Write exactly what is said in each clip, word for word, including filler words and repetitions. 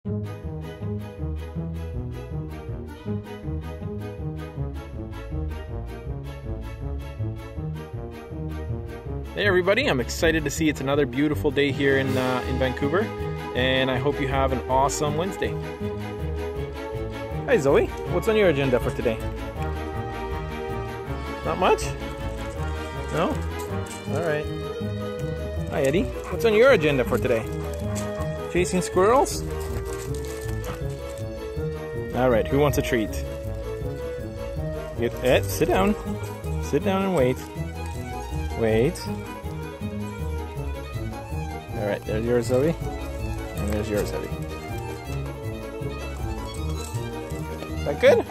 Hey everybody, I'm excited to see it's another beautiful day here in, uh, in Vancouver, and I hope you have an awesome Wednesday. Hi Zoe, what's on your agenda for today? Not much? No? Alright. Hi Eddie, what's on your agenda for today? Chasing squirrels? Alright, who wants a treat? Get, Ed, sit down. Sit down and wait. Wait. Alright, there's yours, Zoe. And there's yours, Eddie. Is that good?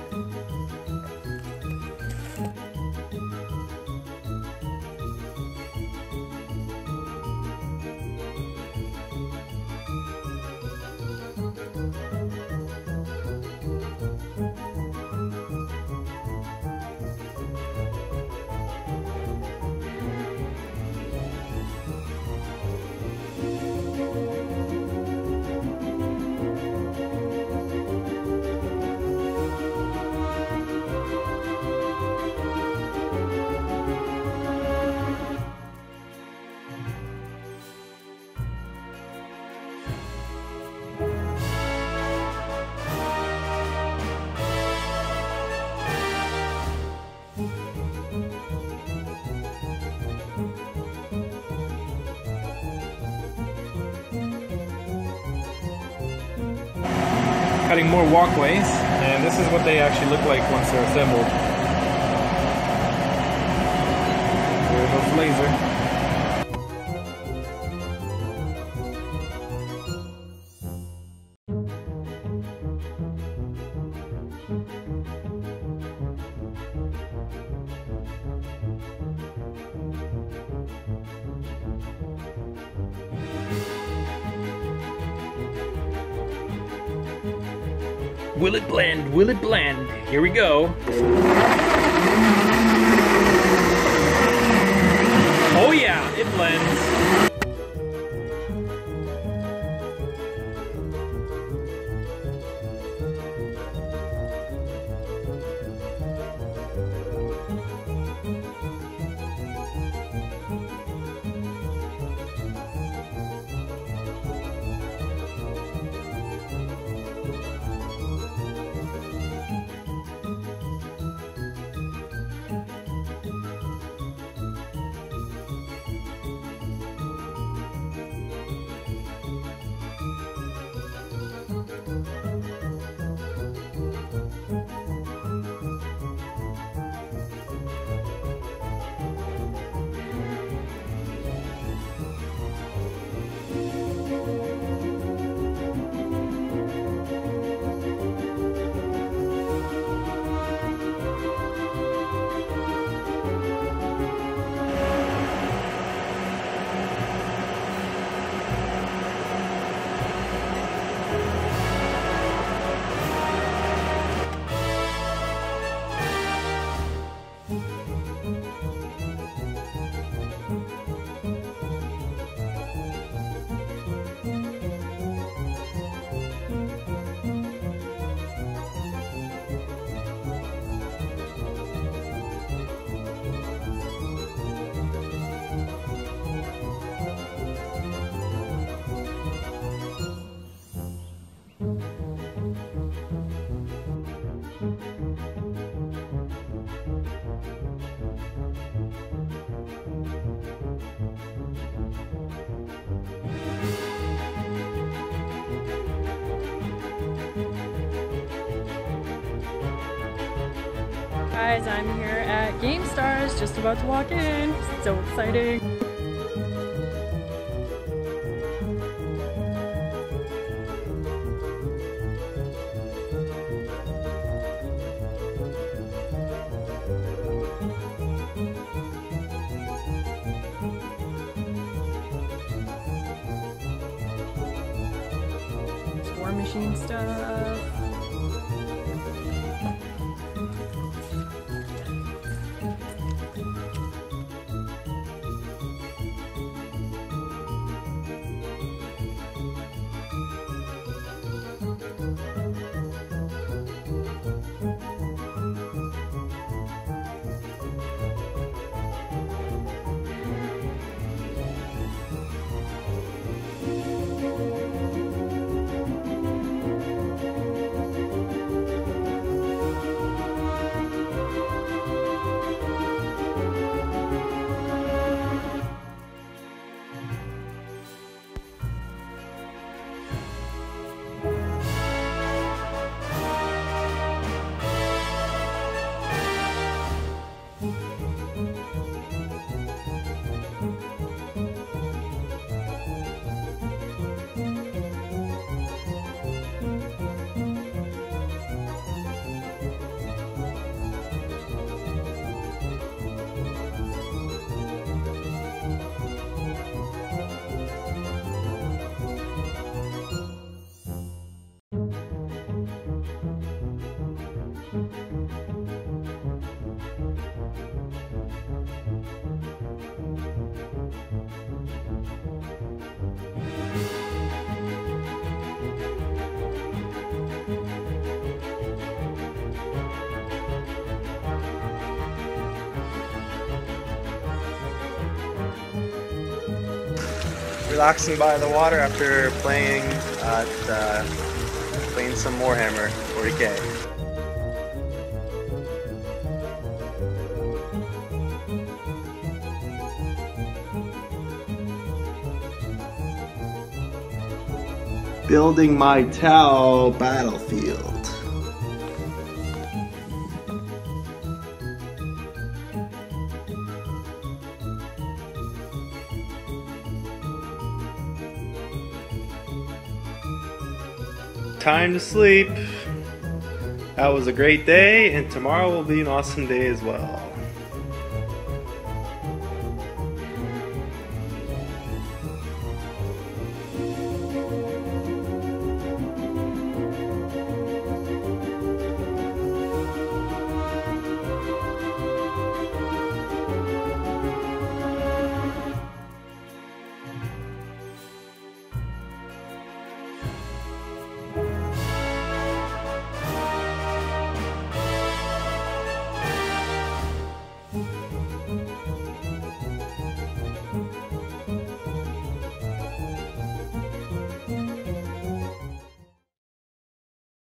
Cutting more walkways, and this is what they actually look like once they're assembled. There goes laser. Will it blend? Will it blend? Here we go. Oh yeah, it blends. Guys, I'm here at GameStars, just about to walk in. So exciting. War Machine stuff. relaxing by the water after playing at uh, playing some Warhammer forty K. Building my Tau battlefield. Time to sleep. That was a great day, and tomorrow will be an awesome day as well.